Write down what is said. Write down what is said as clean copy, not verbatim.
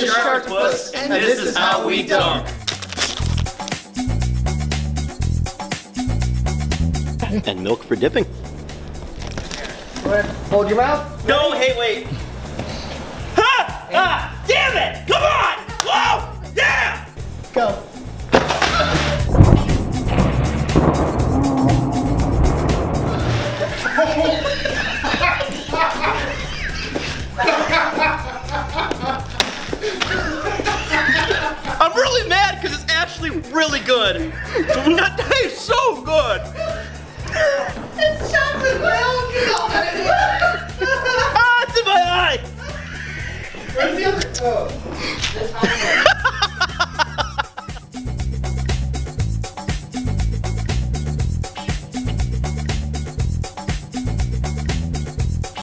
is Sharktopus, and this is how we dunk. And milk for dipping. Go ahead, hold your mouth. No, hey, wait. Ha! Ah! Damn it! Come on! Whoa! Yeah! Go. I'm really mad because it's actually really good. That tastes so good. It's chocolate milk. Ah, it's in my eye. Where's the other? Oh.